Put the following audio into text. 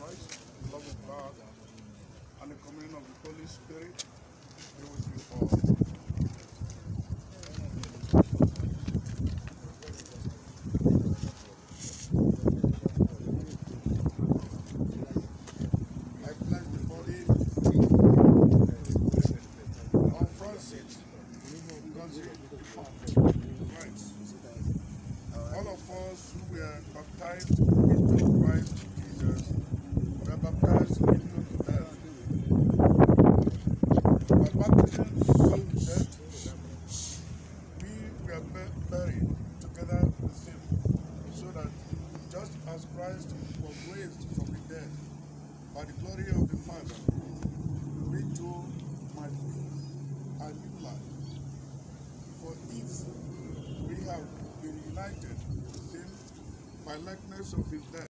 Christ, the love of God, and the communion of the Holy Spirit be with you all. I pledge the body of Francis Christ. All of us who were baptized into Christ Jesus were baptized into death. By baptism into death, we were buried together with him, so that just as Christ was raised from the dead by the glory of the Father, we too might live a new life. For if we have been united with him by likeness of his death,